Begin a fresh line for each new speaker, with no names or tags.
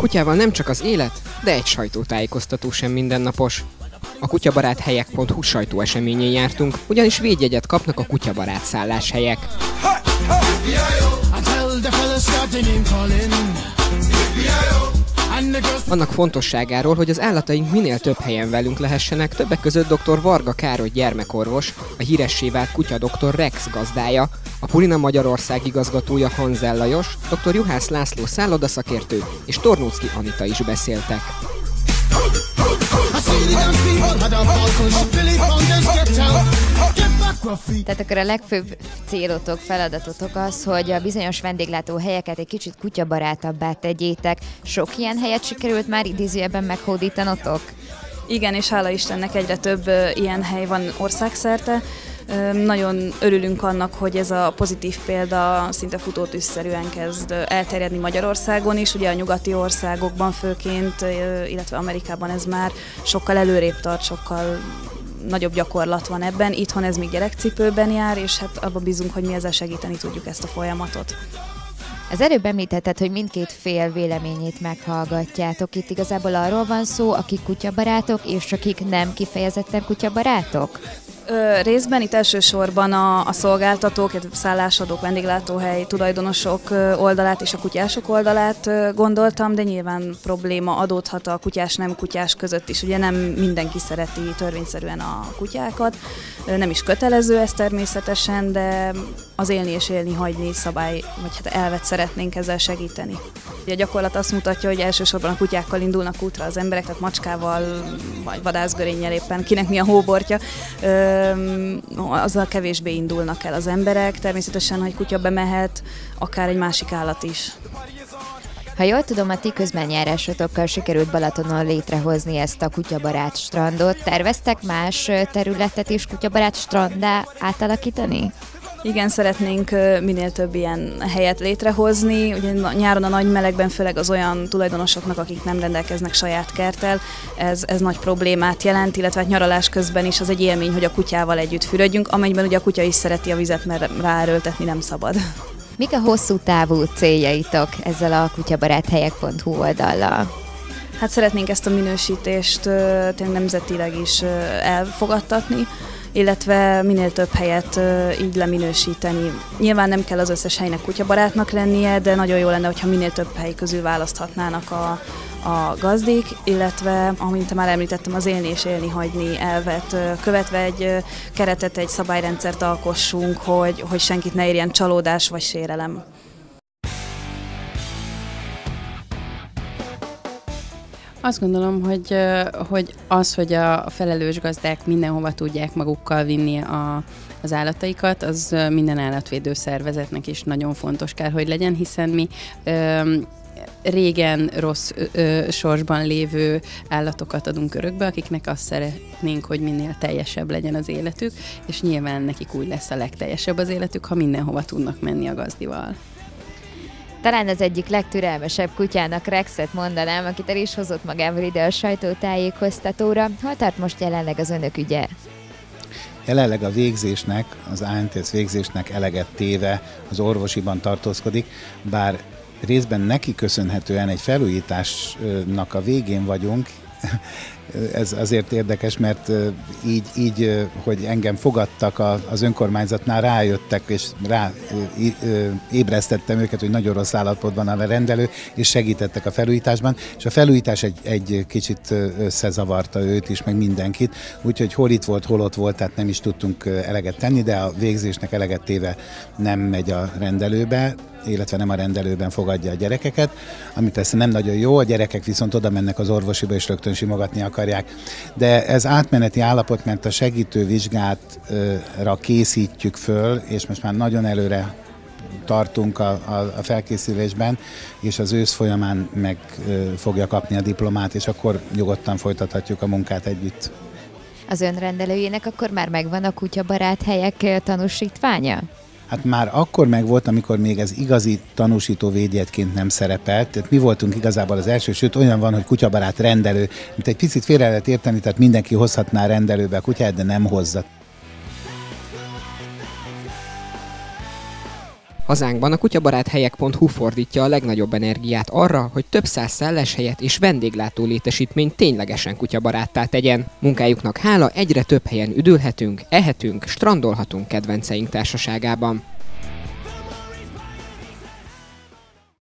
kutyával nem csak az élet, de egy sajtótájékoztató sem mindennapos. A kutyabaráthelyek.hu sajtóeseményén jártunk, ugyanis védjegyet kapnak a kutyabarát szálláshelyek. Annak fontosságáról, hogy az állataink minél több helyen velünk lehessenek, többek között dr. Varga Károly gyermekorvos, a híressé vált kutyadoktor Rex gazdája, a Purina Magyarország igazgatója Hanzel Lajos, dr. Juhász László szállodaszakértő és Tornóczky Anita is beszéltek.
Tehát akkor a legfőbb célotok, feladatotok az, hogy a bizonyos vendéglátóhelyeket egy kicsit kutyabarátabbá tegyétek. Sok ilyen helyet sikerült már idézőjelben meghódítanotok?
Igen, és hála Istennek egyre több ilyen hely van országszerte. Nagyon örülünk annak, hogy ez a pozitív példa szinte futótűzszerűen kezd elterjedni Magyarországon is. Ugye a nyugati országokban főként, illetve Amerikában ez már sokkal előrébb tart, sokkal nagyobb gyakorlat van ebben. Itthon ez még gyerekcipőben jár, és hát abban bízunk, hogy mi ezzel segíteni tudjuk ezt a folyamatot.
Az előbb említetted, hogy mindkét fél véleményét meghallgatjátok. Itt igazából arról van szó, akik kutyabarátok, és akik nem kifejezetten kutyabarátok?
Részben itt elsősorban a szolgáltatók, szállásadók, vendéglátóhely tulajdonosok oldalát és a kutyások oldalát gondoltam, de nyilván probléma adódhat a kutyás-nem kutyás között is. Ugye nem mindenki szereti törvényszerűen a kutyákat, nem is kötelező ez természetesen, de az élni és élni hagyni szabály, vagy hát elvet szeretnénk ezzel segíteni. Ugye a gyakorlat azt mutatja, hogy elsősorban a kutyákkal indulnak útra az emberek, tehát macskával vagy vadászgörénnyel éppen, kinek mi a hóbortja, azzal kevésbé indulnak el az emberek. Természetesen, hogy kutya bemehet, akár egy másik állat is.
Ha jól tudom, a ti közbenjárásotokkal sikerült Balatonon létrehozni ezt a kutyabarát strandot. Terveztek más területet is kutyabarát stranddá átalakítani?
Igen, szeretnénk minél több ilyen helyet létrehozni. Ugye nyáron a nagy melegben főleg az olyan tulajdonosoknak, akik nem rendelkeznek saját kerttel, ez nagy problémát jelent, illetve hát nyaralás közben is az egy élmény, hogy a kutyával együtt fürödjünk, amelyben ugye a kutya is szereti a vizet, mert ráerőltetni nem szabad.
Mik a hosszú távú céljaitok ezzel a kutyabaráthelyek.hu oldallal?
Hát szeretnénk ezt a minősítést tényleg nemzetileg is elfogadtatni, illetve minél több helyet így leminősíteni. Nyilván nem kell az összes helynek kutyabarátnak lennie, de nagyon jó lenne, hogyha minél több hely közül választhatnának a gazdik, illetve, amint már említettem, az élni és élni hagyni elvet követve egy keretet, egy szabályrendszert alkossunk, hogy senkit ne érjen csalódás vagy sérelem.
Azt gondolom, hogy a felelős gazdák mindenhova tudják magukkal vinni az állataikat, az minden állatvédő szervezetnek is nagyon fontos kell, hogy legyen, hiszen mi régen rossz sorsban lévő állatokat adunk örökbe, akiknek azt szeretnénk, hogy minél teljesebb legyen az életük, és nyilván nekik úgy lesz a legteljesebb az életük, ha mindenhova tudnak menni a gazdival.
Talán az egyik legtürelmesebb kutyának Rexet mondanám, akit el is hozott magával ide a sajtótájékoztatóra. Hol tart most jelenleg az önök ügye?
Jelenleg a végzésnek, az ANTS végzésnek eleget téve az orvosiban tartózkodik, bár részben neki köszönhetően egy felújításnak a végén vagyunk. Ez azért érdekes, mert így, hogy engem fogadtak az önkormányzatnál, rájöttek, és ébresztettem őket, hogy nagyon rossz állapotban a rendelő, és segítettek a felújításban, és a felújítás egy kicsit összezavarta őt is, meg mindenkit, úgyhogy hol itt volt, hol ott volt, tehát nem is tudtunk eleget tenni, de a végzésnek eleget téve nem megy a rendelőbe, illetve nem a rendelőben fogadja a gyerekeket, ami persze nem nagyon jó, a gyerekek viszont oda mennek az orvosiba és rögtön simogatni akarják. De ez átmeneti állapot, mert a segítő vizsgátra készítjük föl, és most már nagyon előre tartunk a felkészülésben, és az ősz folyamán meg fogja kapni a diplomát, és akkor nyugodtan folytathatjuk a munkát együtt.
Az önrendelőjének akkor már megvan a kutyabarát helyek tanúsítványa?
Hát már akkor megvolt, amikor még ez igazi tanúsító védjegyként nem szerepelt. Tehát mi voltunk igazából az első, sőt olyan van, hogy kutyabarát rendelő, mint egy picit félre lehet érteni, tehát mindenki hozhatná rendelőbe a kutyát, de nem hozza.
Hazánkban a kutyabaráthelyek.hu fordítja a legnagyobb energiát arra, hogy több száz szálláshelyet és vendéglátó létesítményt ténylegesen kutyabaráttá tegyen. Munkájuknak hála egyre több helyen üdülhetünk, ehetünk, strandolhatunk kedvenceink társaságában.